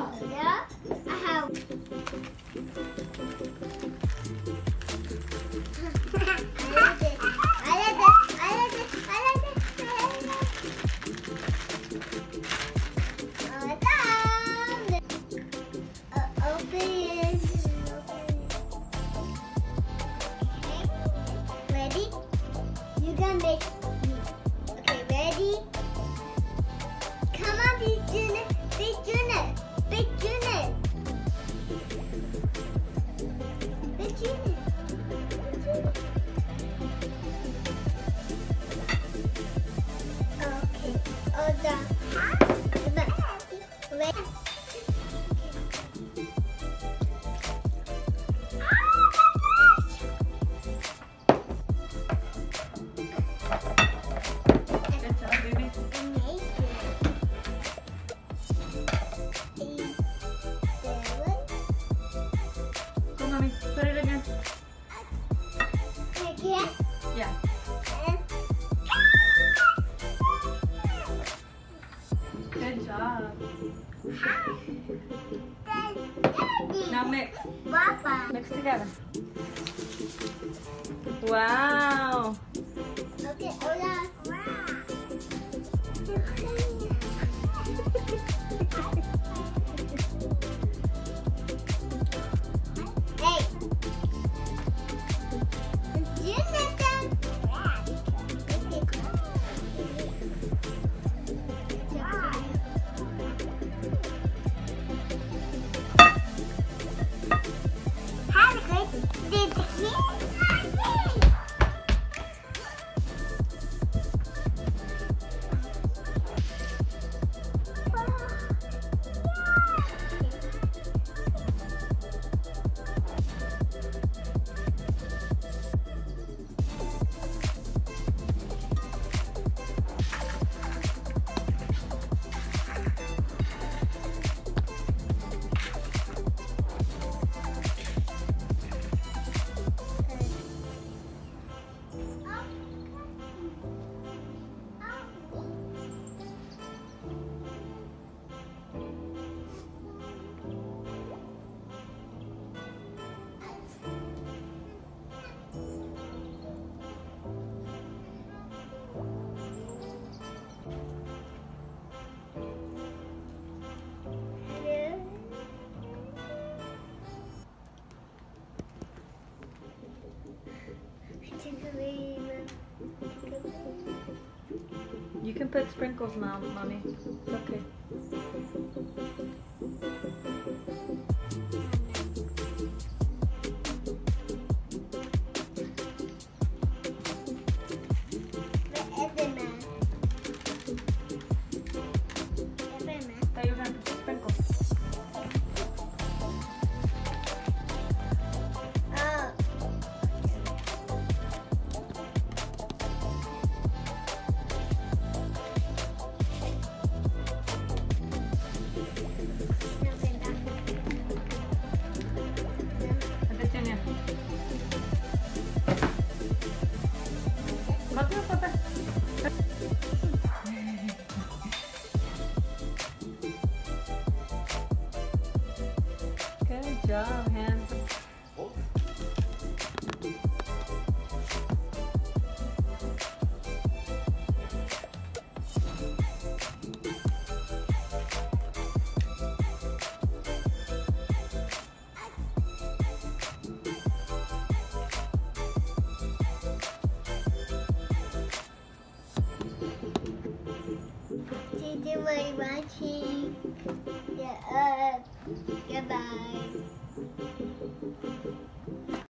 Yeah, I have. Ready? You can make me. Okay, ready? Come on, Big Junior. Big Junior. Big Junior. Big Junior. Okay. Oh, done. Ready? Mommy, put it again. Again? Yeah. Good job. Now mix. Papa. Mix together. Wow. Okay, hola. Hey. You can put sprinkles now, Mommy. It's okay. Thought you were gonna put sprinkles. Good job, hands. Thank you for watching. Yeah, goodbye.